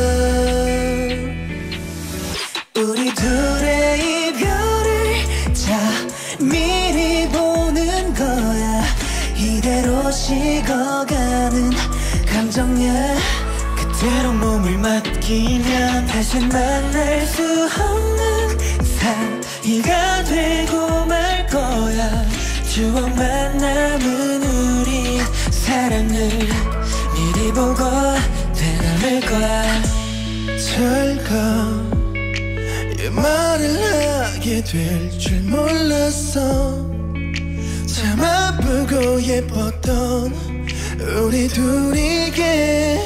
우리 둘의 이별을 자 미리 보는 거야 이대로 식어가는 감정에 그대로 몸을 맡기면 다시 만날 수 없는 사이가 되고 말 거야 추억만 남은 우리 사랑을 미리 보고 되감을 거야 잘가 이 말을 하게 될 줄 몰랐어 참 아프고 예뻤던 우리 둘이게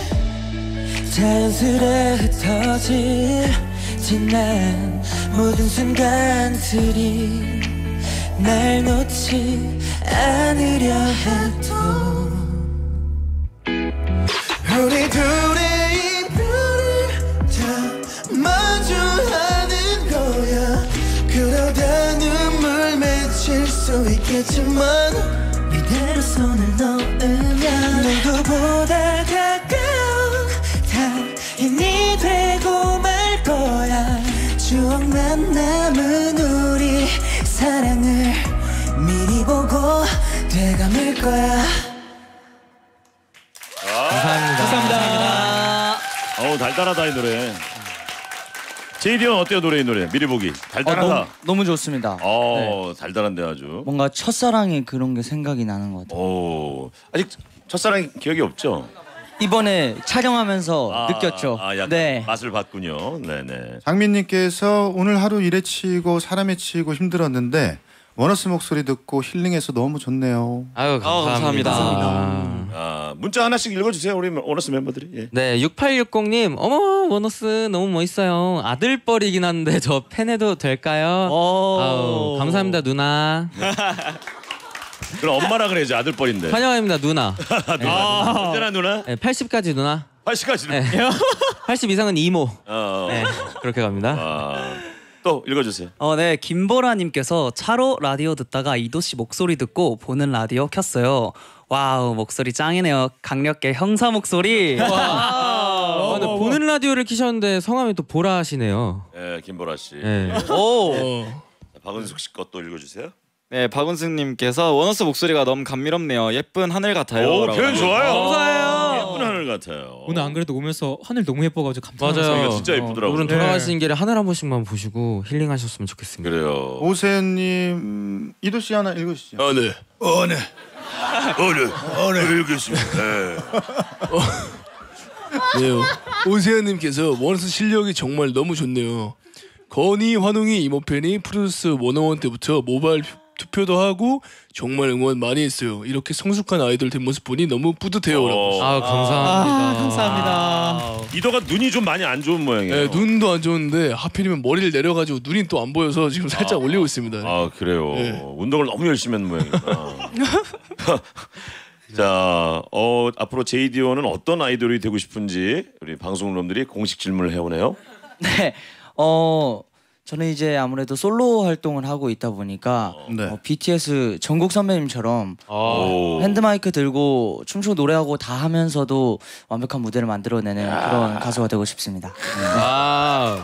자연스레 흩어질 지난 모든 순간들이 날 놓지 않으려 해도 우리 둘의 이별을 다 마주하는 거야 그러다 눈물 맺힐 수 있겠지만 이대로 손을 놓으면 누구보다 가까운 타인이 되고 말 거야 추억만 남은 우리 사랑을 미리 보고 되감을 거야 감사합니다. 감사합니다. 어우 달달하다 이 노래. 제이디언 어때요 노래 이 노래 미리 보기 달달하다. 어, 너무, 너무 좋습니다. 어 달달한데 아주. 뭔가 첫사랑의 그런 게 생각이 나는 것 같아요. 오 아직 첫사랑 기억이 없죠? 이번에 촬영하면서 아, 느꼈죠. 아, 약간 네. 맛을 봤군요. 네네. 장민님께서 오늘 하루 일에 치이고 사람에 치이고 힘들었는데 원어스 목소리 듣고 힐링해서 너무 좋네요. 아유 감사합니다. 감사합니다. 아 문자 하나씩 읽어주세요 우리 원어스 멤버들이. 예. 네 육팔육공님 어머 원어스 너무 멋있어요. 아들뻘이긴 한데 저 팬해도 될까요? 아우, 감사합니다 누나. 그럼 엄마라 그래야지 아들뻘인데. 환영합니다 누나. 누나. 언제나 누나? 네, 팔십까지 누나. 팔십까지 누나. 네. 팔십 이상은 이모. 어. 네, 그렇게 갑니다. 아, 또 읽어주세요. 어, 네, 김보라님께서 차로 라디오 듣다가 이도 씨 목소리 듣고 보는 라디오 켰어요. 와우, 목소리 짱이네요. 강력계 형사 목소리. 와. 아, 근데 보는 라디오를 키셨는데 성함이 또 보라시네요. 네, 김보라 씨. 네. 오. 박은숙 씨 것도 읽어주세요. 네, 박은승님께서 원어스 목소리가 너무 감미롭네요. 예쁜 하늘 같아요. 오 라고 표현 좋아요. 감사해요. 예쁜 하늘 같아요. 오늘 안 그래도 오면서 하늘 너무 예뻐가지고 깜짝 맞아요. 놀랐어요. 진짜 예쁘더라고요. 오늘 네. 돌아가시는 길에 하늘 한 번씩만 보시고 힐링하셨으면 좋겠습니다. 그래요. 오세현님 이도 씨 하나 읽으시죠. 아 네. 오늘 오늘 오늘 알겠습니다. 네. 네요. 오세아님께서 원어스 실력이 정말 너무 좋네요. 건이, 환웅이, 이모팬이 프로듀스 원어원 때부터 모바일 투표도 하고 정말 응원 많이 했어요. 이렇게 성숙한 아이돌 된 모습 보니 너무 뿌듯해요라고. 아 감사합니다. 아, 감사합니다. 이도가 눈이 좀 많이 안 좋은 모양이에요. 네, 눈도 안 좋은데 하필이면 머리를 내려가지고 눈이 또 안 보여서 지금 살짝 아, 올리고 있습니다. 아 그래요. 네. 운동을 너무 열심히 한 모양이구나. 자, 어, 앞으로 제이디오는 어떤 아이돌이 되고 싶은지 우리 방송놈들이 공식 질문을 해오네요. 네. 어 저는 이제 아무래도 솔로 활동을 하고 있다 보니까 네. 어, 비티에스 정국 선배님처럼 오. 핸드마이크 들고 춤추고 노래하고 다 하면서도 완벽한 무대를 만들어내는 그런 가수가 되고 싶습니다. 네. 아.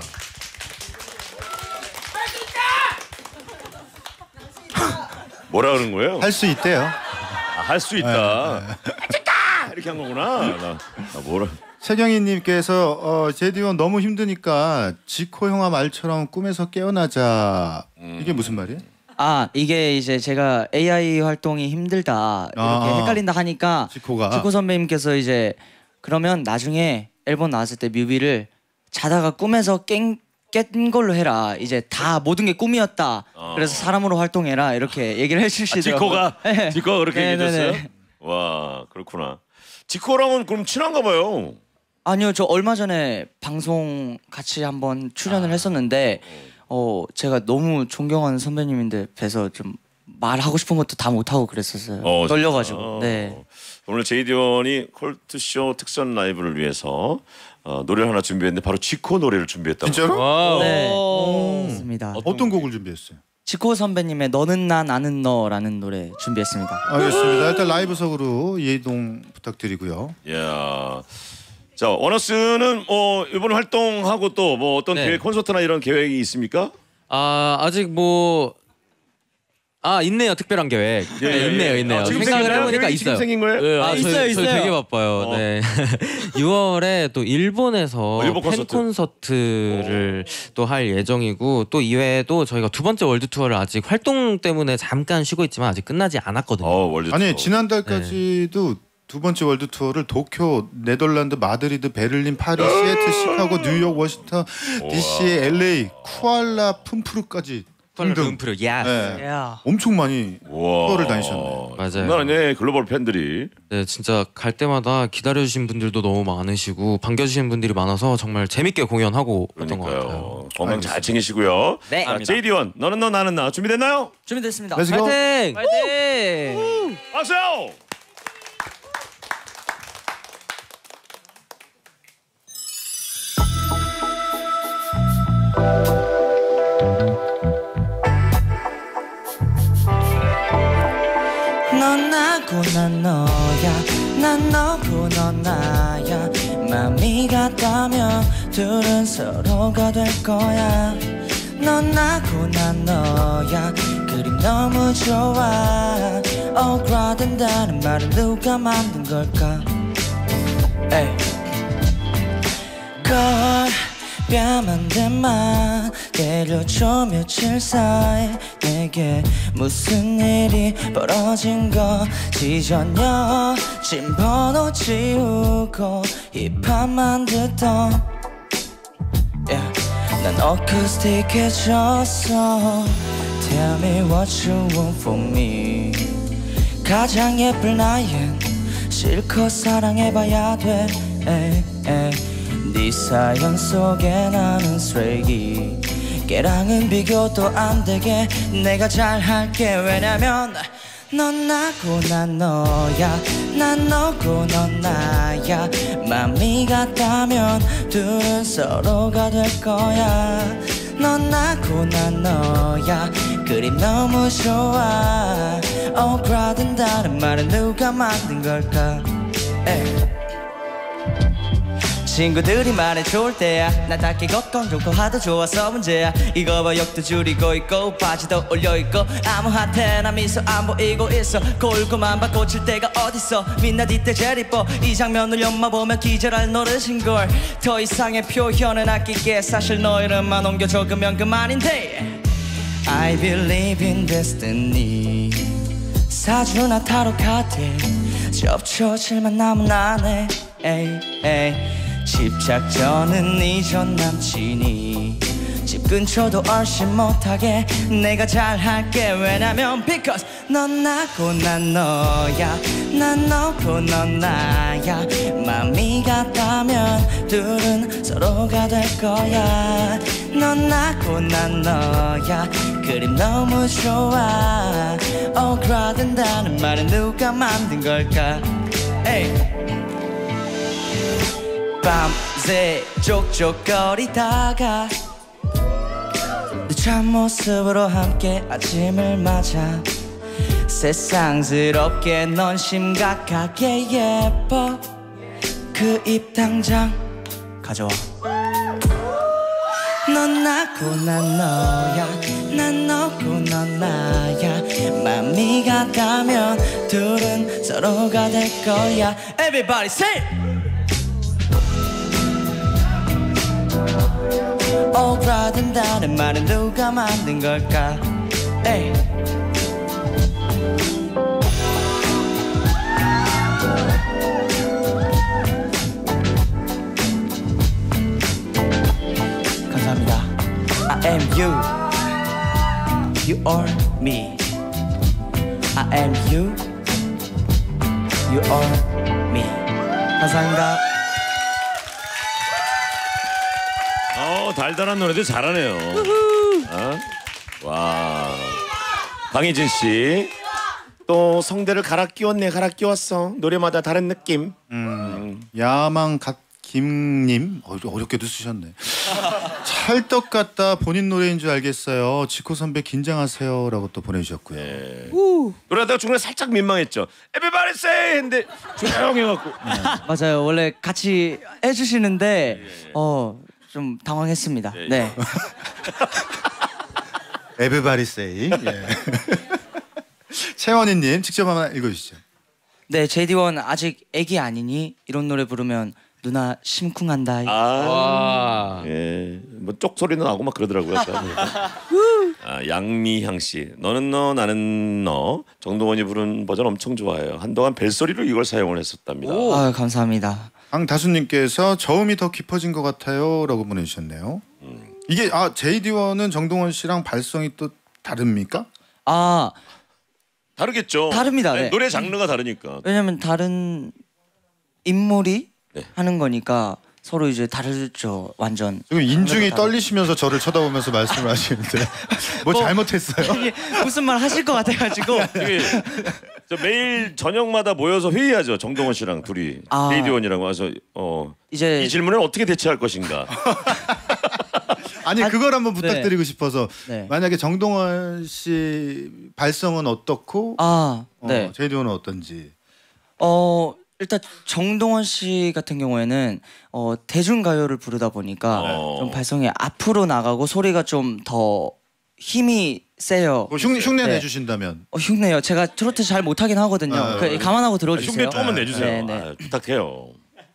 뭐라 그러는 거예요? 할 수 있대요. 아, 할 수 있다. 찍다 이렇게 한 거구나. 나, 나 뭐라? 세경이님께서 어, 제디원 너무 힘드니까 지코 형아 말처럼 꿈에서 깨어나자. 음. 이게 무슨 말이에요? 아 이게 이제 제가 에이아이 활동이 힘들다 이렇게 아. 헷갈린다 하니까 지코가 지코 선배님께서 이제 그러면 나중에 앨범 나왔을 때 뮤비를 자다가 꿈에서 깬, 깬 걸로 해라. 이제 다 모든 게 꿈이었다. 어. 그래서 사람으로 활동해라 이렇게 얘기를 아, 해주시더라고요. 지코가 네. 지코가 그렇게 네, 얘기했어요? 네, 네. 와 그렇구나. 지코랑은 그럼 친한가 봐요. 아니요, 저 얼마 전에 방송 같이 한번 출연을 아. 했었는데 어 제가 너무 존경하는 선배님인데 뵈서 좀 말하고 싶은 것도 다 못하고 그랬었어요. 어, 떨려가지고. 진짜? 네. 오늘 제이디원이 콜트쇼 특선 라이브를 위해서 어, 노래를 하나 준비했는데 바로 지코 노래를 준비했다고. 진짜로? 와우. 네. 오. 맞습니다. 어떤 곡을 준비했어요? 지코 선배님의 너는 나 나는 너라는 노래 준비했습니다. 알겠습니다. 일단 라이브석으로 이동 부탁드리고요. 야. 자, 원어스는 뭐 이번 활동하고 또 뭐 어떤 네. 계획 콘서트나 이런 계획이 있습니까? 아 아직 뭐. 아 있네요 특별한 계획. 예, 네, 예, 있네요 예. 있네요. 아, 지금 생각을 생긴 해보니까 계획이 지금 있어요. 생긴 거예요? 네, 아, 아, 저희, 있어요, 저희 있어요. 되게 바빠요. 어. 네. 유월에 또 일본에서 어, 일본 팬 콘서트. 콘서트를 또 할 예정이고 또 이외에도 저희가 두 번째 월드 투어를 아직 활동 때문에 잠깐 쉬고 있지만 아직 끝나지 않았거든요. 어, 월드 아니 투어. 지난달까지도 두 번째 월드 투어를 도쿄, 네덜란드, 마드리드, 베를린, 파리, 시애틀, 시카고, 뉴욕, 워싱턴, 디씨, 엘에이, 쿠알라 룸푸르까지 등등 룸푸르 야. 네. 야. 엄청 많이 우와. 투어를 다니셨네. 맞아요. 장난 아니네 글로벌 팬들이. 네, 진짜 갈 때마다 기다려주신 분들도 너무 많으시고 반겨주시는 분들이 많아서 정말 재밌게 공연하고 왔던 것 같아요. 그러니까요. 건강 잘 챙기시고요. 네. 자, 제이디원 너는 너 나는 나 준비됐나요? 준비됐습니다. 렛츠고. 파이팅! 파이팅! 박수! 넌 나고 난 너야 난 너고 넌 나야 맘이 같다면 둘은 서로가 될 거야 넌 나고 난 너야 그림 너무 좋아 오그라든다는 말은 누가 만든 걸까 에이. 걸 뺨한 대만 때려줘 며칠 사이 내게 무슨 일이 벌어진 거지 전혀 심번호 지우고 힙합만 듣던 yeah. 난 어쿠스틱해졌어 Tell me what you want from me 가장 예쁠 나엔 실컷 사랑해봐야 돼 에이, 에이. 네 사연 속에 나는 쓰레기 걔랑은 비교도 안 되게 내가 잘할게 왜냐면 넌 나고 난 너야 난 너고 넌 나야 맘이 같다면 둘은 서로가 될 거야 넌 나고 난 너야 그림 너무 좋아 오그라든다는 말은 누가 만든 걸까 에이. 친구들이 말해 좋을 때야 난 딱히 걱정 좋고 하도 좋아서 문제야 이거 봐 역도 줄이고 있고 바지도 올려있고 아무한테나 미소 안 보이고 있어 골고만 봐 꽂힐 때가 어딨어 민낯 이때 제일 이뻐 이 장면을 연마 보면 기절할 노릇인걸 더 이상의 표현은 아낄게 사실 너 이름만 옮겨 적으면 그만인데 I believe in destiny 사주나 타로 카드 접초질만 남은 안에 에이 에이 집착전은 이전 남친이 집 근처도 얼씬 못하게 내가 잘할게 왜냐면 because 넌 나고 난 너야 난 너고 넌 나야 맘이 같다면 둘은 서로가 될 거야 넌 나고 난 너야 그림 너무 좋아 오그라든다는 말은 누가 만든 걸까 에이. 밤새 족족거리다가 네 참모습으로 함께 아침을 맞아 세상스럽게 넌 심각하게 예뻐 그 입 당장 가져와 넌 나고 난 너야 난 너고 넌 나야 맘이 같다면 둘은 서로가 될 거야 Everybody say 오그라든다는 말은 누가 만든 걸까 에이. 감사합니다 I am you You are me I am you You are me 감사합니다 어 달달한 노래도 잘하네요. 어? 와 강희진 씨 또 성대를 갈아 끼웠네 갈아 끼웠어 노래마다 다른 느낌. 음, 야망 갓김님 어렵게도 쓰셨네. 찰떡 같다 본인 노래인 줄 알겠어요. 지코 선배 긴장하세요라고 또 보내주셨고요. 네. 노래하다가 중간에 살짝 민망했죠. Everybody say 했는데 조용해갖고. 맞아요 원래 같이 해주시는데 어. 좀 당황했습니다. 네. 네. Everybody say. 예. 채원이님 직접 한번 읽어주시죠. 네, 제이디원 아직 애기 아니니 이런 노래 부르면 누나 심쿵한다. 아, 예, 뭐 쪽 소리도 나고 막 그러더라고요. 아, 양미향 씨, 너는 너 나는 너 정동원이 부른 버전 엄청 좋아해요. 한동안 벨소리로 이걸 사용을 했었답니다. 아, 감사합니다. 강다수님께서 저음이 더 깊어진 것 같아요라고 보내주셨네요. 음. 이게 아 제이디원은 정동원 씨랑 발성이 또 다릅니까? 아 다르겠죠. 다릅니다. 아니, 네. 노래 장르가 다르니까. 왜냐면 다른 인물이 네. 하는 거니까 서로 이제 다르죠. 완전. 지금 인중이 떨리시면서 저를 쳐다보면서 말씀을 하시는데 뭐, 뭐 잘못했어요? 무슨 말 하실 것 같아가지고. 저 매일 저녁마다 모여서 회의하죠. 정동원 씨랑 둘이 아. 레이디원이랑 와서 어, 이제 이 질문을 어떻게 대처할 것인가. 아니 아, 그걸 한번 부탁드리고 네. 싶어서 네. 만약에 정동원 씨 발성은 어떻고 아, 어, 네. 제이디원은 어떤지. 어 일단 정동원 씨 같은 경우에는 어, 대중가요를 부르다 보니까 어. 좀 발성이 앞으로 나가고 소리가 좀 더 힘이 세요. 뭐 흉, 흉내 네. 내주신다면. 어, 흉내요. 제가 트로트 잘 못하긴 하거든요. 아, 그, 감안하고 들어주세요. 흉내 조금만 내주세요. 네, 네. 아, 부탁해요.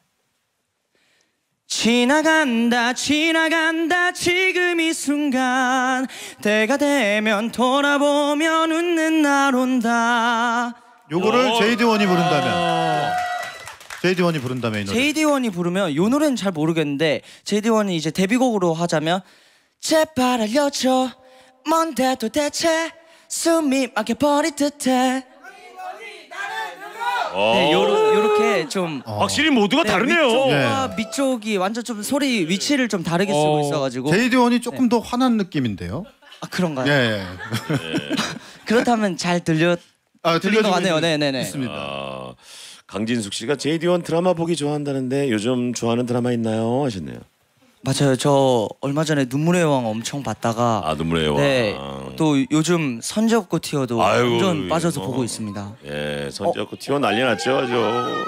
지나간다 지나간다 지금 이 순간 때가 되면 돌아보면 웃는 날 온다. 요거를 오. 제이디원이 부른다면. 제이디원이 부른다면 이 노래. 제이디원이 부르면 요 노래는 잘 모르겠는데 제이디원이 이제 데뷔곡으로 하자면 제발 알려줘 뭔데 도대체 숨이 막혀버릴 듯해. 네, 요러, 요렇게 좀 어. 확실히 모두가 다르네요. 위쪽과 네. 밑쪽이 완전 좀 소리 위치를 좀 다르게 쓰고 어. 있어가지고. 제이디원이 조금 더 환한 느낌인데요. 아 그런가요? 예. 예. 그렇다면 잘 들려 아, 들린 것 들려주고 같네요. 있- 네네네. 있습니다. 아, 강진숙 씨가 제이디원 드라마 보기 좋아한다는데 요즘 좋아하는 드라마 있나요? 하셨네요. 맞아요. 저 얼마 전에 눈물의 여왕 엄청 봤다가 아 눈물의 여왕. 네. 또 요즘 선제 없고 티어도 아이고, 완전 빠져서 뭐. 보고 있습니다. 예, 선지없고 튀어 난리 났죠, 아주.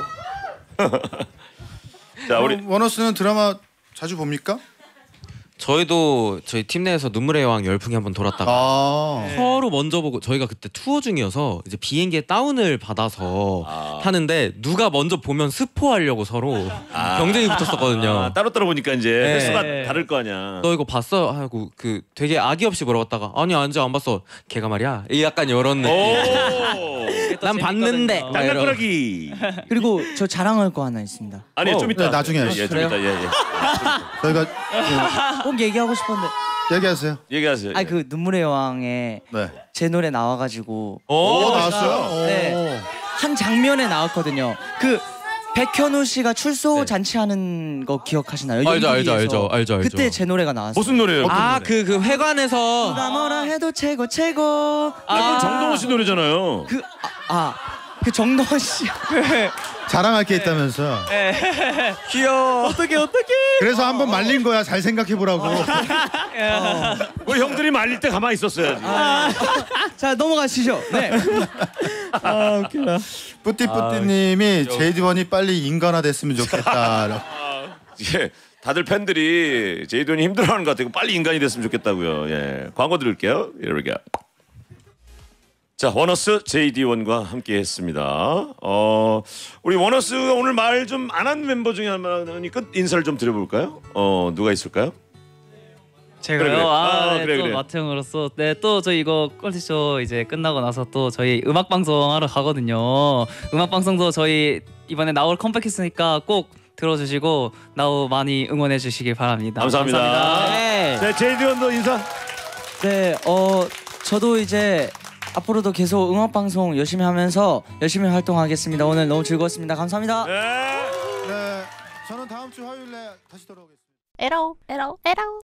자, 우리 우리 원어스는 드라마 자주 봅니까? 저희도 저희 팀 내에서 눈물의 여왕 열풍이 한번 돌았다가 아. 서로 먼저 보고 저희가 그때 투어 중이어서 이제 비행기에 다운을 받아서 아. 하는데 누가 먼저 보면 스포하려고 서로 경쟁이 붙었었거든요. 아, 따로 따로 보니까 이제 네. 횟수가 다를 거 아니야. 너 이거 봤어? 하고 그 되게 악의 없이 물어봤다가 아니 아직 안 봤어. 걔가 말이야. 이 약간 이런 느낌. 오. 또 난 봤는데. 재밌거든요. 땅땅꾸러기. 그리고 저 자랑할 거 하나 있습니다. 아니 어, 좀 이따 네, 나중에 예, 하시죠. 예, 좀 이따 예, 예. 저희가 꼭 얘기하고 싶었는데. 얘기하세요. 얘기하세요. 아니 그 눈물의 여왕에 네. 제 노래 나와가지고 오, 나왔어요? 네. 한 장면에 나왔거든요. 그 백현우 씨가 출소 네. 잔치하는 거 기억하시나요? 알죠, 알죠, 연극위에서. 알죠, 알죠, 알죠. 그때 제 노래가 나왔어요. 무슨 노래예요? 아 그 그 회관에서 누가 뭐라 해도 최고 최고. 아, 그건 정동원 씨 노래잖아요. 그 아 그 정동원 씨. 자랑할 게 있다면서. 귀여워. 어떻게 어떻게? 그래서 한번 말린 거야. 잘 생각해 보라고. 뭐 형들이 말릴 때 가만히 있었어야지. 자 넘어가시죠. 네. 아 웃기다. 뿌띠뿌띠님이 아, 제이디원이 빨리 인간화됐으면 좋겠다. 예, 다들 팬들이 제이돈이 힘들어하는 것 같아요. 빨리 인간이 됐으면 좋겠다고요. 예, 광고 들을게요. Here we go. 자, 원어스 제이디원과 함께했습니다. 어, 우리 원어스가 오늘 말 좀 안 한 멤버 중에 한 분이 끝 인사를 좀 드려볼까요? 어, 누가 있을까요? 제가요. 그래, 그래. 아, 아, 네, 그래, 또 그래. 마태형으로서 네, 또 저희 이거 퀄리티쇼 이제 끝나고 나서 또 저희 음악 방송 하러 가거든요. 음악 방송도 저희 이번에 나올 컴백했으니까 꼭 들어주시고 나우 많이 응원해 주시길 바랍니다. 감사합니다. 감사합니다. 네. 네, 제이디원도 인사. 네. 어 저도 이제 앞으로도 계속 음악 방송 열심히 하면서 열심히 활동하겠습니다. 오늘 너무 즐거웠습니다. 감사합니다. 네. 네, 저는 다음 주 화요일에 다시 돌아오겠습니다. 에러 에러 에러